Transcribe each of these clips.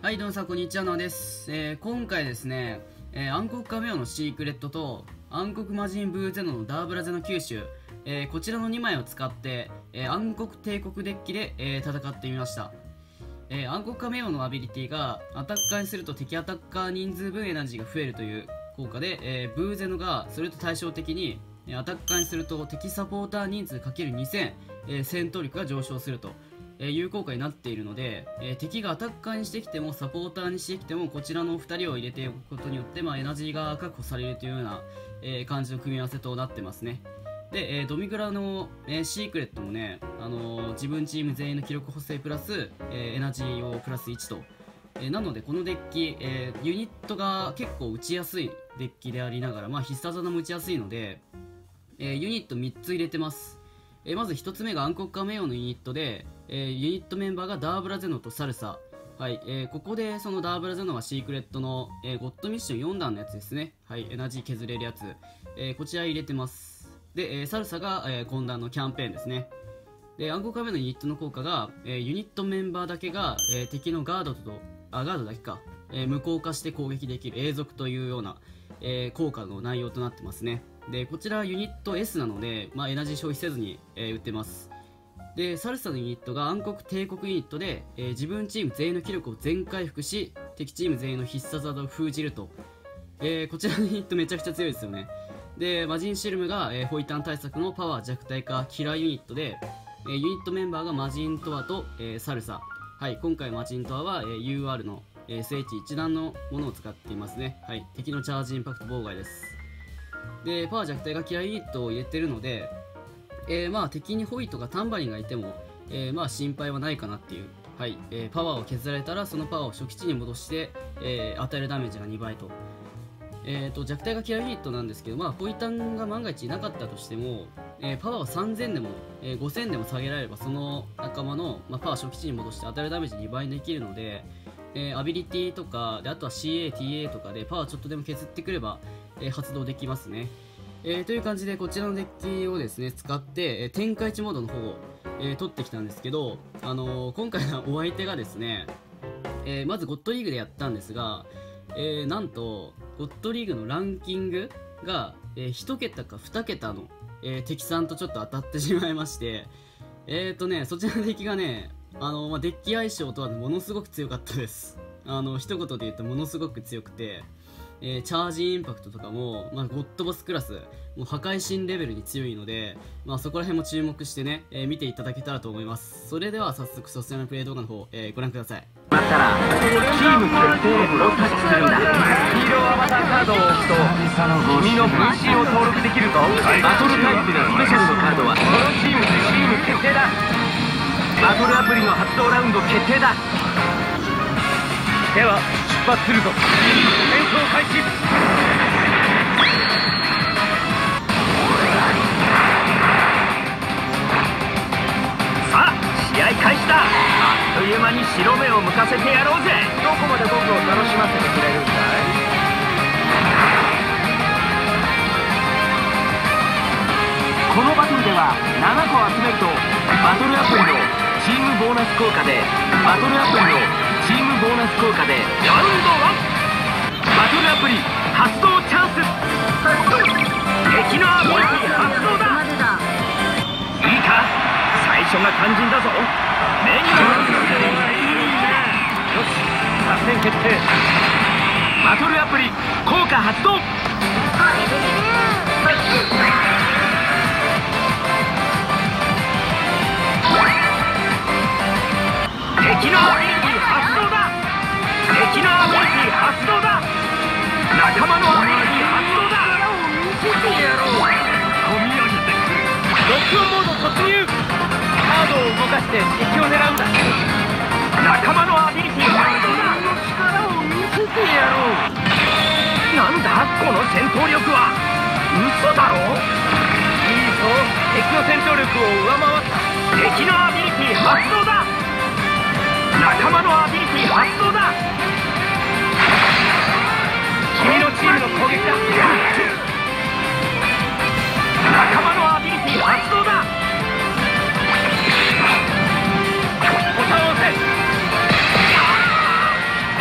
はい、どうもさん、こんにちは、なおです。今回ですね、暗黒カメオのシークレットと暗黒魔人ブーゼノのダーブラゼの九州、こちらの2枚を使って、暗黒帝国デッキで、戦ってみました。暗黒カメオのアビリティがアタッカーにすると敵アタッカー人数分エナジーが増えるという効果で、ブーゼノがそれと対照的にアタッカーにすると敵サポーター人数 ×2000、戦闘力が上昇するという効果になっているので、敵がアタッカーにしてきてもサポーターにしてきてもこちらの2人を入れておくことによって、エナジーが確保されるというような、感じの組み合わせとなってますね。で、ドミグラの、シークレットもね、自分チーム全員の記録補正プラス、エナジーをプラス1と、なのでこのデッキ、ユニットが結構打ちやすいデッキでありながら、必殺技も打ちやすいので、ユニット3つ入れてます。まず1つ目が暗黒カメオのユニットで、ユニットメンバーがダーブラゼノとサルサ、はい。ここでそのダーブラゼノはシークレットの、ゴッドミッション4段のやつですね。はい、エナジー削れるやつ、こちら入れてます。で、サルサが、今段のキャンペーンですね。で、暗黒カメオのユニットの効果が、ユニットメンバーだけが、敵のガードだけか、無効化して攻撃できる永続というような、効果の内容となってますね。で、こちらユニット S なので、エナジー消費せずに、打ってます。で、サルサのユニットが暗黒帝国ユニットで、自分チーム全員の気力を全回復し、敵チーム全員の必殺技を封じると。こちらのユニットめちゃくちゃ強いですよね。で、魔人シルムが、ホイタン対策のパワー弱体化キラーユニットで、ユニットメンバーが魔人トアと、サルサ。はい、今回魔人トアは、UR の、聖地一段のものを使っていますね。はい、敵のチャージインパクト妨害です。で、パワー弱体がキラーユニットを入れてるので、敵にホイとかタンバリンがいても、心配はないかなっていう、はい。パワーを削られたらそのパワーを初期値に戻して、与えるダメージが2倍と。弱体がキラーユニットなんですけど、ホイタンが万が一いなかったとしても、パワーを3000でも、5000でも下げられればその仲間の、パワー初期値に戻して与えるダメージ2倍にできるので、アビリティとかで、あとは CA、TA とかでパワーちょっとでも削ってくれば、発動できますね。という感じでこちらのデッキをですね使って、天下一モードの方を、取ってきたんですけど、今回のお相手がですね、まずゴッドリーグでやったんですが、なんとゴッドリーグのランキングが、1桁か2桁の、敵さんとちょっと当たってしまいまして、そちらのデッキがね、デッキ相性とはものすごく強かったです。一言で言うとものすごく強くて、チャージインパクトとかも、ゴッドボスクラス、もう破壊神レベルに強いので、そこら辺も注目してね、見ていただけたらと思います。それでは早速そちらのプレイ動画の方、ご覧ください。 まったらチーム決定をタッチするんだ。ヒーローアバターカードを置くと君の分身を登録できるぞ。バトルタイプのスペシャルのカードはこのチーム決定だ。バトルアプリの発動ラウンド決定だ。では出発するぞ。戦闘開始。さあ試合開始だ。あっという間に白目を向かせてやろうぜ。どこまで僕を楽しませてくれるんだい。このバトルでは7個集めるとバトルアプリのチームボーナス効果でラウンド1バトルアプリ発動チャンス。敵のアプリ発動だ。いいか、最初が肝心だぞ。目にもよし、作戦決定。バトルアプリ効果発動。敵のアビリティ発動だ。敵のアビリティ発動だ。仲間のアビリティ発動だ。込み上げてくる。ロックオンモード突入。カードを動かして敵を狙うんだ。仲間のアビリティ発動だ。力を見せてやろう。なんだこの戦闘力は。嘘だろ。いいぞ、敵の戦闘力を上回った。敵のアビリティ発動だ。仲間のアビリティ発動だ。君のチームの攻撃だ。仲間のアビリティ発動だ。ボタンを押せ。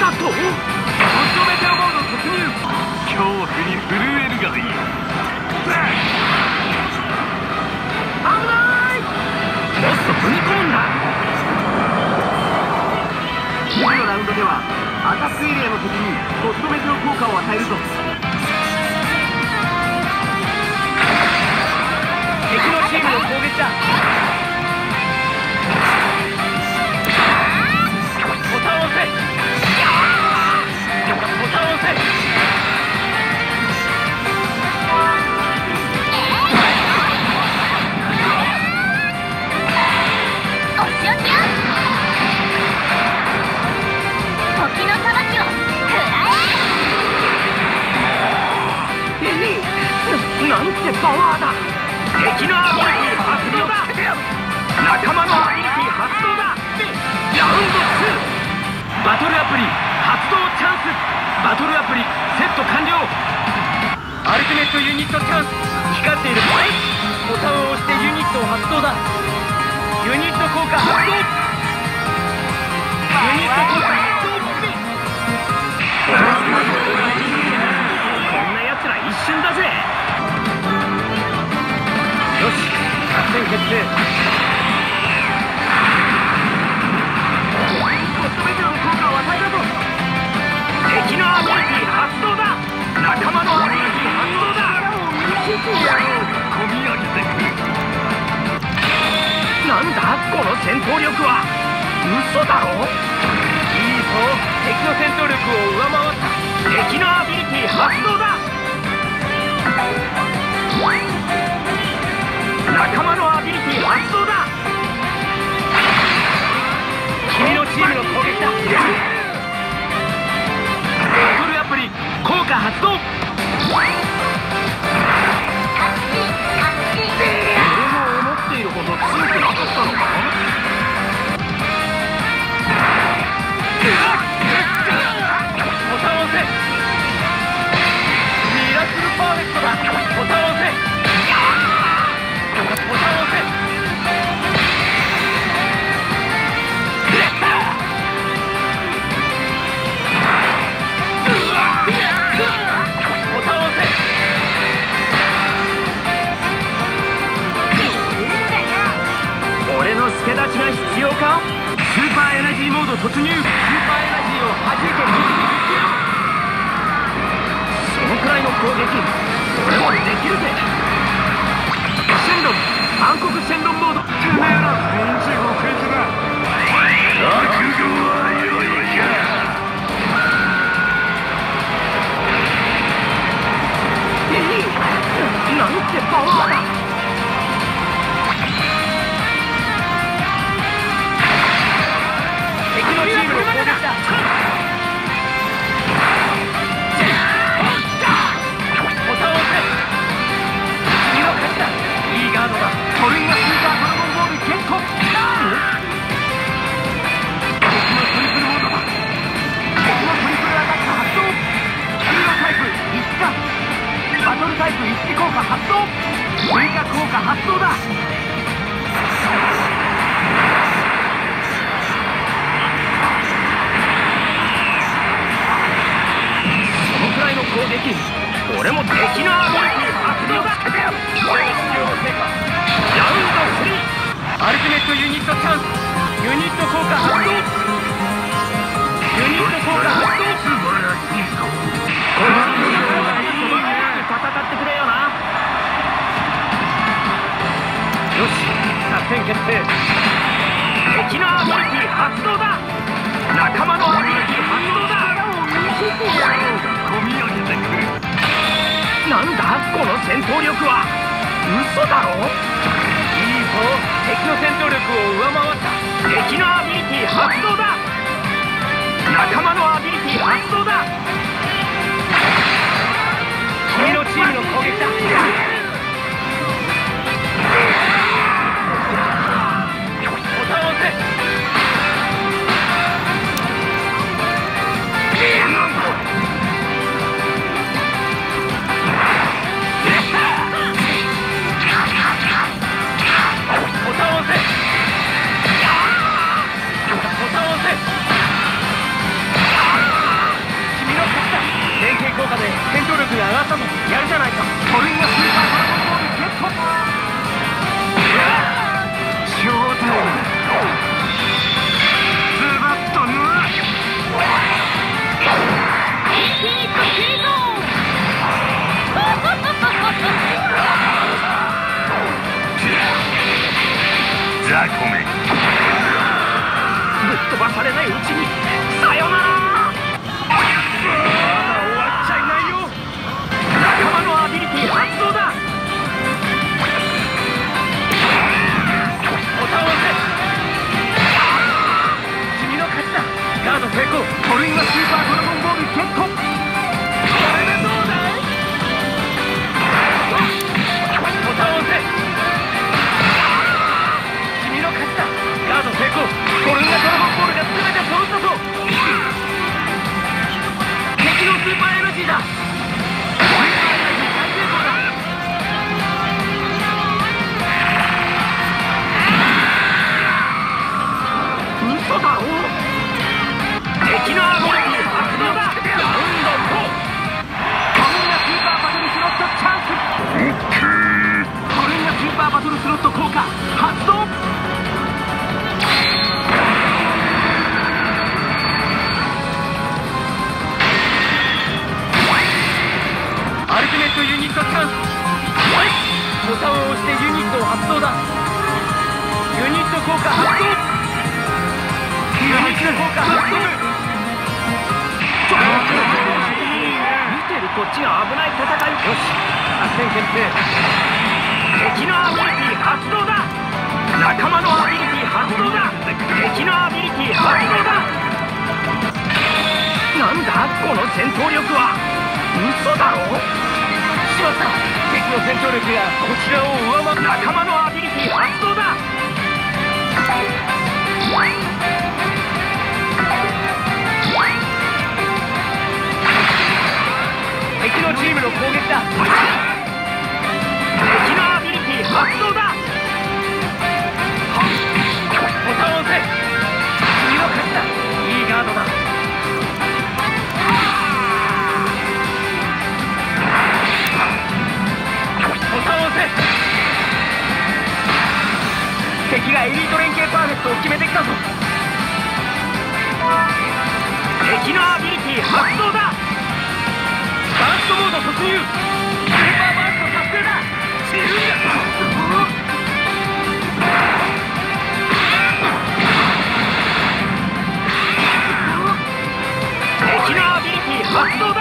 だと。ホットメテオモード突入。恐怖に震えるがいい。危ない。もっと踏み込むんだ。次のラウンドではアタックエリアの敵にホットメテオ効果を与えるぞ。敵のチームの攻撃だ。ボタンを押せ。ボタンを押せ。 お仕置きよ。時の裁きを食らえ。なんてパワーだ。敵のアビリティ発動だ。仲間のアビリティ発動だ。ラウンド2。バトルアプリ発動チャンス。バトルアプリセット完了。アルティメットユニットチャンス。光っている。ボタンを押してユニットを発動だ。ユニット効果発動。ユニット効果発動。こんな奴ら一瞬だぜ。よし、作戦決定。ホットメテオの効果を与えたぞ。敵のアビリティ発動だ。仲間のアビリティ発動だ。込み上げてくる。なんだこの戦闘力は。嘘だろ。いいぞ、敵の戦闘力を上回った。敵のアビリティ発動だ。仲間のアビリティ発動だ。君のチームの攻撃だ。バトルアプリ効果発動。俺の思っているほど強くなかったのか。ボタンを押せ。ミラクルパーフェクトだ。ボタンを押せ。ボタンを押せ。ボタンを押せ。俺の助太刀が必要か。スーパーエナジーモード突入。スーパーエナジーを弾いてみせよ。そのくらいの攻撃俺もできるぜ。シェンロン暗黒シェンロンモード。てめえら返事をくれてな。覚悟はよいか。なんてパワーだ。敵のチームの攻撃だ。ボタンを押せ。君の勝ちだ。いいガードだ。トルンがスーパードラゴンボールゲット。敵のトリプルモードだ。敵のトリプルアタック発動。ヒーロータイプ一致だ。バトルタイプ一致効果発動。追加効果発動だ。そのくらいの攻撃俺も敵のアビリティ発動だ。ラウンド3。アルティメットユニットチャンス。ユニット効果発動。ユニット効果発動。素晴らしいぞ。戦ってくれよな。よし、作戦決定。敵のアビリティ発動だ。仲間のアビリティ発動だ。込み上げてくる。なんだこの戦闘力は。嘘だろ。いいぞ、敵の戦闘力を上回った。敵のアビリティ発動だ。仲間のアビリティ発動だ。君のチームの攻撃だ。ボタンを押せ。ボタンを押せ。ボタンを押せ。 ぞ。やるじゃないか。トリンがスーパードラゴンボールゲット。ショータイムだ。ズバッとぬインフィニットキーゾーンザコメぶっ飛ばされないうちにさよなら。まだ終わっちゃいないよ。仲間のアビリティ発動だ。ボタンを押せ。君の勝ちだ。ガード成功。トリンがスーパードラゴンボールゲット。これでどうだい。ボタンを押せ。君の勝ちだ。ガード成功。トリンがドラゴンボールが全て揃ったぞ。敵のスーパーエナジーだ。スーパーエナジー大成功だ。嘘だろ。敵のアビリティ発動だ。ラウンド4。トリンがスーパーバトルスロットチャンス。トリンがスーパーバトルスロット効果発動。アルティメットユニットチャンス。ボタンを押してユニットを発動だ。ユニット効果発動。ユニット効果発動。見てるこっちが危ない戦い。よし、作戦決定。敵のアビリティ発動だ。仲間のアビリティ発動だ。敵のアビリティ発動だ。なんだこの戦闘力は。嘘だろ。しまった。敵の戦闘力がこちらを上回る。仲間のアビリティ発動だ。敵のチームの攻撃だ。敵のアビリティ発動だ。ボタンを押せ。君の勝ちだ。いいガードだ。ボタンを押せ。敵がエリート連携パーフェクトを決めてきたぞ。敵のアビリティ発動だ。バーストモード突入。スーパーバースト達成だ。散るんだ。敵のアビリティ発動だ。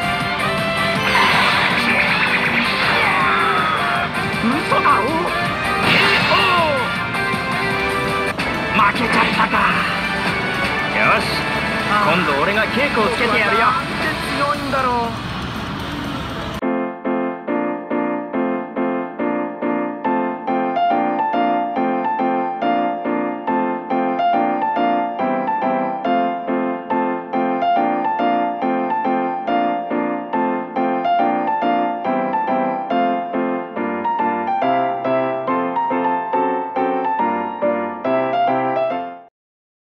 嘘だろ。負けちゃったか。よし、今度俺が稽古をつけてやるよ。なんて強いんだろう。